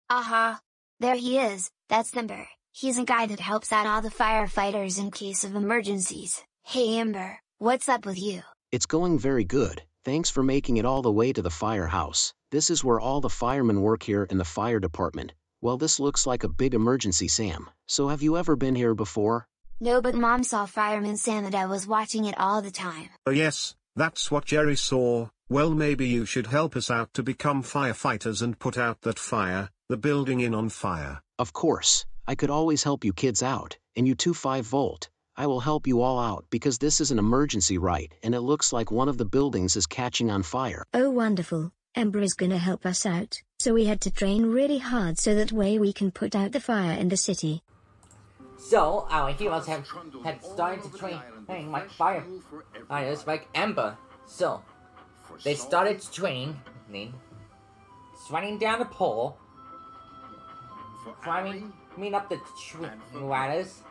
Aha! There he is, that's Ember. He's a guy that helps out all the firefighters in case of emergencies. Hey Ember, what's up with you? It's going very good, thanks for making it all the way to the firehouse. This is where all the firemen work here in the fire department. Well, this looks like a big emergency, Sam. So have you ever been here before? No, but Mom saw Fireman Sam and I was watching it all the time. Oh yes, that's what Jerry saw. Well, maybe you should help us out to become firefighters and put out that fire, the building in on fire. Of course, I could always help you kids out, and you too 5-volt. I will help you all out because this is an emergency, right? And it looks like one of the buildings is catching on fire. Oh wonderful, Ember is gonna help us out, so we had to train really hard so that way we can put out the fire in the city. So, our heroes had started to train like firefighters like Ember. So, they started training, running down the pole, climbing up the ladders,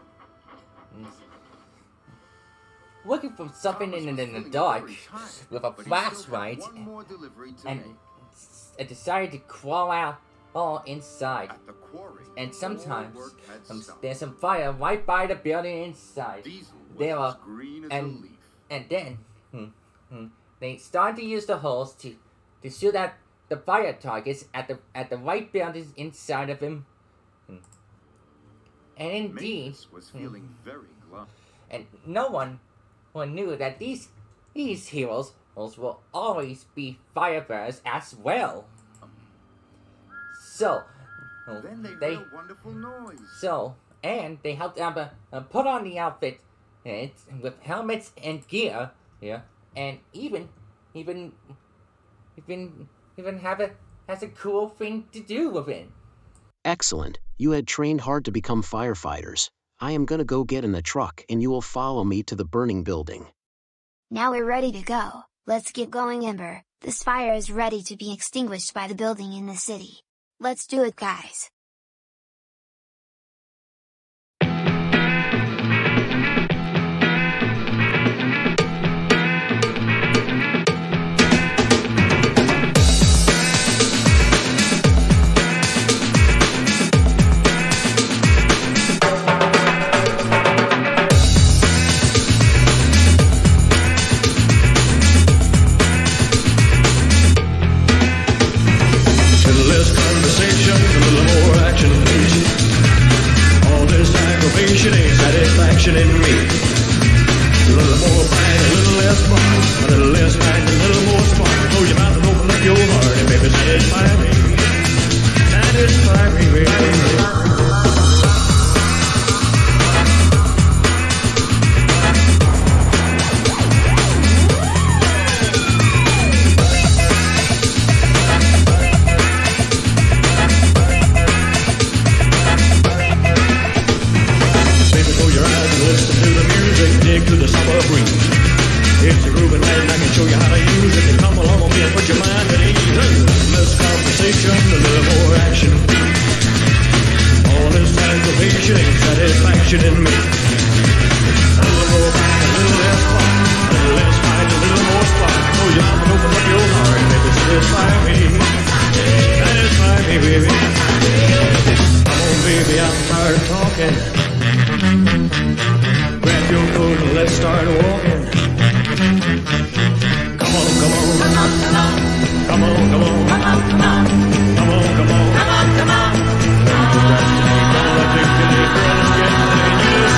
looking for something in the dark with a flashlight, and decided to crawl out all inside. And sometimes there's some fire right by the building inside. And then they started to use the hose to shoot at the fire targets at the right buildings inside of him. And indeed, and no one knew that these heroes will always be firefighters as well. So then they heard a wonderful noise. So, and they helped Amber put on the outfit with helmets and gear, and even has a cool thing to do with it. Excellent, you had trained hard to become firefighters. I am gonna go get in the truck and you will follow me to the burning building. Now we're ready to go. Let's get going, Ember. This fire is ready to be extinguished by the building in the city. Let's do it, guys. Satisfaction in me. A little more bang, a little less spark. A little less bang, a little more spark. Close your mouth and open up your heart and baby satisfy me. Satisfy me, baby. To the summer breeze. It's a grooving night and I can show you how to use it. And come along with me and put your mind at ease. Less conversation, a little more action. All this aggravation ain't satisfaction in me. A little more bang, a little less spark. A little less bang, a little more spark. Close your mouth and open up your heart and baby satisfy me. Satisfy me, baby. Come on, baby, I'm tired of talking. Grab your coat and let's start walking. Come on, come on. Come on, come on. Come on, come on. Come on, come on. Come on, come on. Come on, come on. Don't procrastinate, don't let it get girl, let's get ready.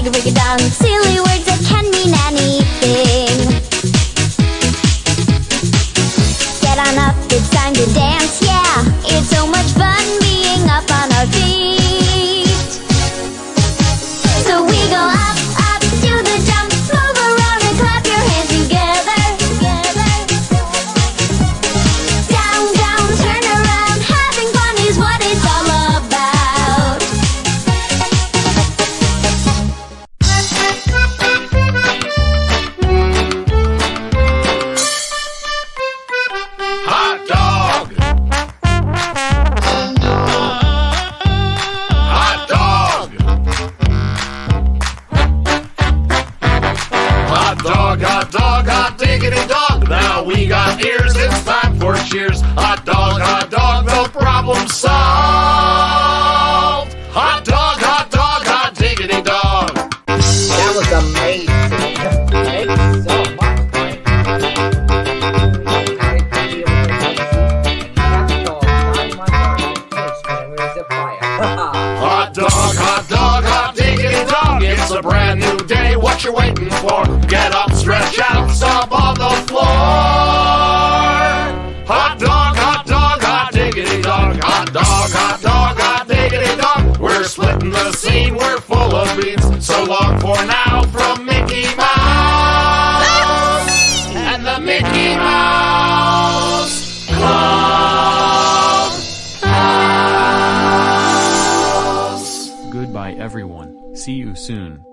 dig a dong. Silly words that can mean anything. Get on up, it's time to dance, yeah. It's so much fun being up on our feet. So we go up, up, do the jump, move around and clap your hands together. Down, down, turn around, having fun is what it's all about. Hot dog! Hot dog! Hot dog, hot dog, hot diggity dog. Now we got ears, it's time for cheers. Hot dog, no problem solved. Hot dog, hot diggity dog. That was amazing. Thank you so much. Hot dog, hot diggity dog. It's a brand new day, what you waiting for? Get up, stretch out, stomp on the floor. Hot dog, hot diggity dog. Hot dog, hot diggity dog. We're splitting the scene, we're full of beans. So long for now from Mickey Mouse and the Mickey Mouse Clubhouse. Goodbye everyone, see you soon.